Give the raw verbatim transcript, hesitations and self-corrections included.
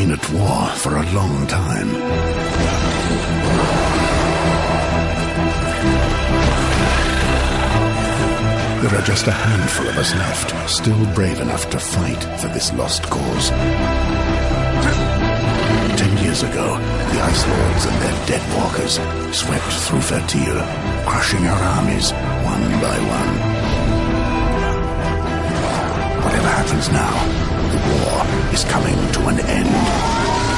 been at war for a long time. There are just a handful of us left, still brave enough to fight for this lost cause. Ten years ago, the Ice Lords and their dead walkers swept through Fertile, crushing our armies one by one. Whatever happens now, the war is coming to an end.